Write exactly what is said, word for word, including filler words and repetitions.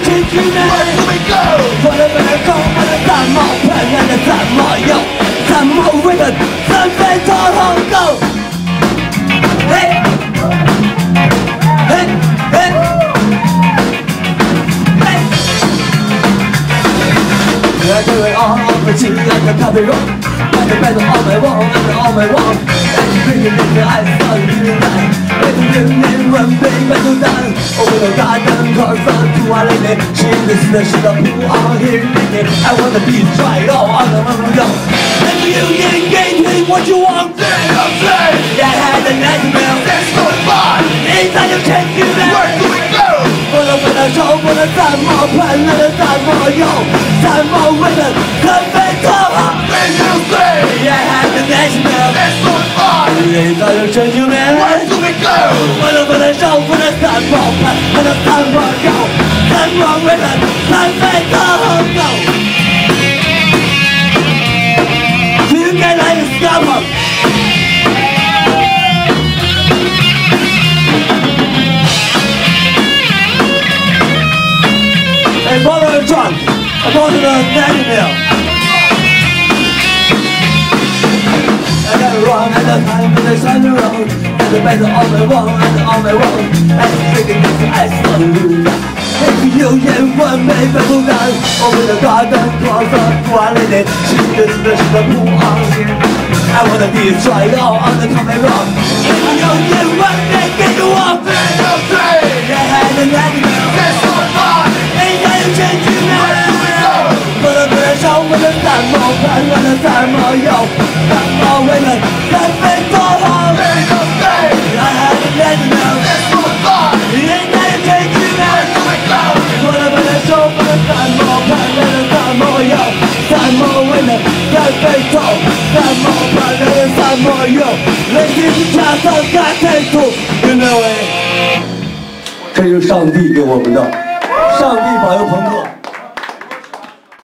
去去哪 Where do we go？ 我的本能空，我的怎么喷，我的怎么用，怎么为了怎被做后够？嘿，嘿，嘿，嘿。I do it all on my cheek like a copy roll. I can battle all my wall, and all my wall. And you bring it in the eyes of you tonight. Let the union run big battle down. Over the garden, cars on to our lady. She is the shit of who are here thinking. I wanna be tried all on the one go. Let the union gain me what you want. Then I'm saying I had a nightmare. That's not fun. Inside you can't do that. Where do we go？ 我的为了手，我的怎么喷，我的怎么用，怎么为了怎被做好。 Then you say I had the nightmare. That's not fun. 你早就成就面。 Where do we go？ 我的不能手，我的怎么喷，我的怎么用，怎么为了怎被做好。You can let it stop up. Hey, brother, I'm drunk. I'm going to the nanny mill. I gotta run at the time when there's on the road. And the better on my wall, and on my wall. And the freaking is the ice on the roof. 有眼完美被不干，我为了挂灯狂风挂泪点，是的是的是的不昂脸。I wanna be tried all on the common rock. 有眼完美给我 Then I'm saying I had a nightmare. That's not fun. 应该有全局面。 Where do we go？ 我的不能手，我的怎么喷，我的怎么用，怎么为了怎被做好。 Then I'm saying I had a nightmare. That's not fun. 应该有全局面。 Where do we go？ 我的不能手，我的怎么喷，我的怎么用，怎么为了怎被做，怎么喷，我的怎么用，累积是加上加太多，有没有？这就是上帝给我们的，上帝保佑朋克。